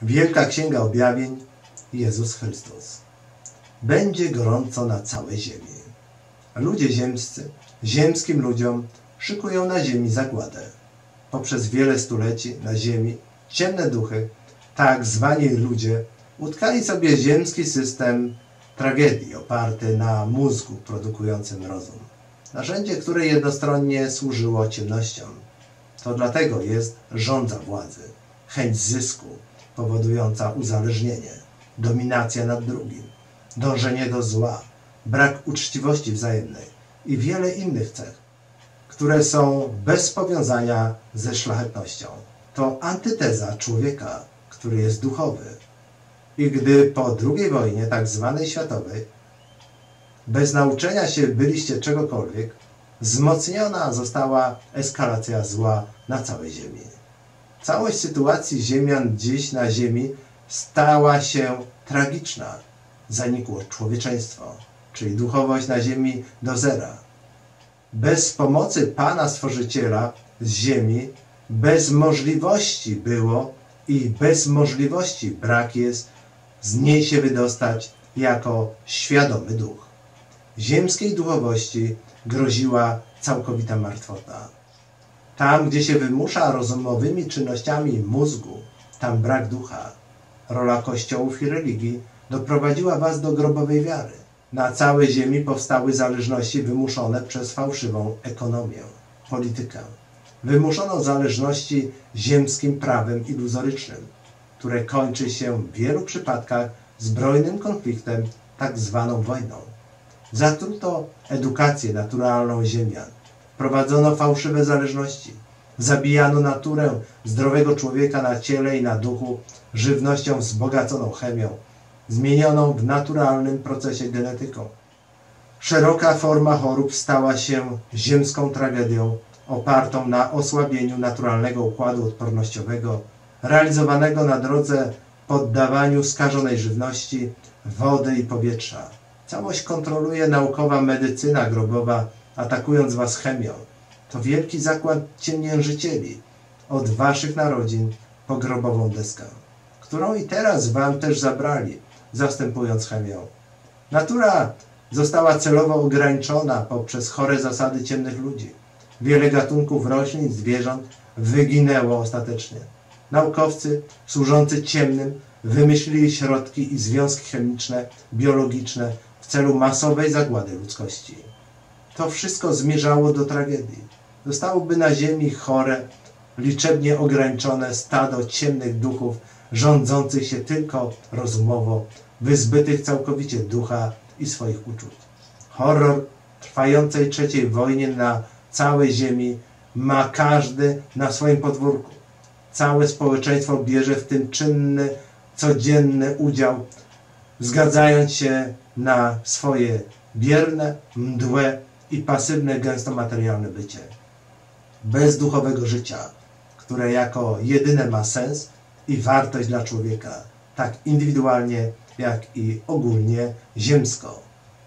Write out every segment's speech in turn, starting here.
Wielka Księga Objawień, Jezus Chrystus. Będzie gorąco na całej ziemi. Ludzie ziemscy, ziemskim ludziom szykują na ziemi zagładę. Poprzez wiele stuleci na ziemi ciemne duchy, tak zwani ludzie, utkali sobie ziemski system tragedii oparty na mózgu produkującym rozum. Narzędzie, które jednostronnie służyło ciemnościom. To dlatego jest żądza władzy, chęć zysku powodująca uzależnienie, dominacja nad drugim, dążenie do zła, brak uczciwości wzajemnej i wiele innych cech, które są bez powiązania ze szlachetnością. To antyteza człowieka, który jest duchowy. I gdy po II wojnie, tak zwanej światowej, bez nauczenia się byliście czegokolwiek, wzmocniona została eskalacja zła na całej ziemi. Całość sytuacji ziemian dziś na ziemi stała się tragiczna. Zanikło człowieczeństwo, czyli duchowość na ziemi do zera. Bez pomocy Pana Stworzyciela z ziemi, bez możliwości było i bez możliwości brak jest z niej się wydostać jako świadomy duch. Ziemskiej duchowości groziła całkowita martwota. Tam, gdzie się wymusza rozumowymi czynnościami mózgu, tam brak ducha. Rola kościołów i religii doprowadziła was do grobowej wiary. Na całej ziemi powstały zależności wymuszone przez fałszywą ekonomię, politykę. Wymuszono zależności ziemskim prawem iluzorycznym, które kończy się w wielu przypadkach zbrojnym konfliktem, tak zwaną wojną. Zatruto edukację naturalną ziemian. Prowadzono fałszywe zależności. Zabijano naturę zdrowego człowieka na ciele i na duchu żywnością wzbogaconą chemią, zmienioną w naturalnym procesie genetyką. Szeroka forma chorób stała się ziemską tragedią opartą na osłabieniu naturalnego układu odpornościowego, realizowanego na drodze poddawaniu skażonej żywności, wody i powietrza. Całość kontroluje naukowa medycyna grobowa, atakując was chemią. To wielki zakład ciemiężycieli od waszych narodzin po grobową deskę, którą i teraz wam też zabrali, zastępując chemią. Natura została celowo ograniczona poprzez chore zasady ciemnych ludzi. Wiele gatunków roślin, zwierząt wyginęło ostatecznie. Naukowcy służący ciemnym wymyślili środki i związki chemiczne, biologiczne w celu masowej zagłady ludzkości. To wszystko zmierzało do tragedii. Zostałoby na ziemi chore, liczebnie ograniczone stado ciemnych duchów, rządzących się tylko rozumowo, wyzbytych całkowicie ducha i swoich uczuć. Horror trwającej III wojny na całej ziemi ma każdy na swoim podwórku. Całe społeczeństwo bierze w tym czynny, codzienny udział, zgadzając się na swoje bierne, mdłe i pasywne gęstomaterialne bycie. Bez duchowego życia, które jako jedyne ma sens i wartość dla człowieka, tak indywidualnie, jak i ogólnie ziemsko.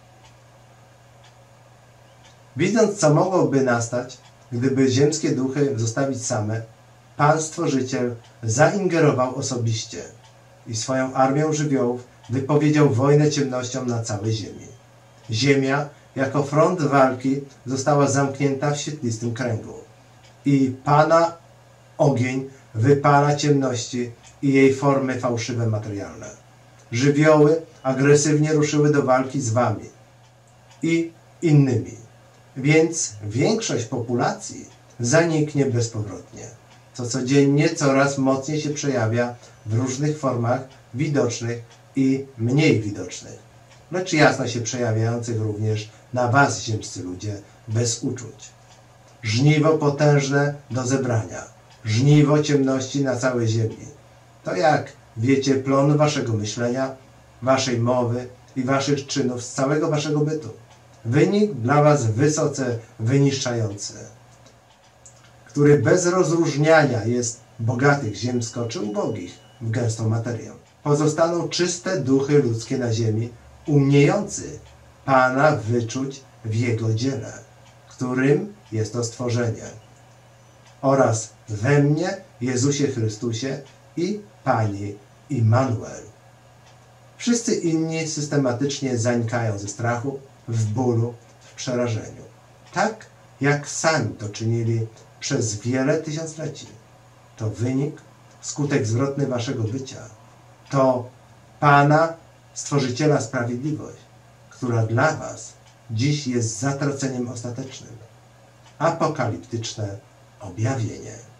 Widząc, co mogłoby nastać, gdyby ziemskie duchy zostawić same, Pan Stworzyciel zaingerował osobiście i swoją armią żywiołów wypowiedział wojnę ciemnościom na całej ziemi. Ziemia jako front walki została zamknięta w świetlistym kręgu i Pana ogień wypala ciemności i jej formy fałszywe materialne. Żywioły agresywnie ruszyły do walki z wami i innymi, więc większość populacji zaniknie bezpowrotnie, co codziennie coraz mocniej się przejawia w różnych formach widocznych i mniej widocznych, lecz jasno się przejawiających również na was, ziemscy ludzie, bez uczuć. Żniwo potężne do zebrania, żniwo ciemności na całej ziemi. To jak wiecie plon waszego myślenia, waszej mowy i waszych czynów z całego waszego bytu. Wynik dla was wysoce wyniszczający, który bez rozróżniania jest bogatych ziemsko czy ubogich w gęstą materię. Pozostaną czyste duchy ludzkie na ziemi, umiejący Pana wyczuć w Jego dziele, którym jest to stworzenie, oraz we mnie, Jezusie Chrystusie i Pani Immanuel. Wszyscy inni systematycznie zanikają ze strachu, w bólu, w przerażeniu. Tak jak sami to czynili przez wiele tysiącleci. To wynik, skutek zwrotny waszego bycia. To Pana, Stworzyciela Sprawiedliwość, która dla was dziś jest zatraceniem ostatecznym. Apokaliptyczne objawienie.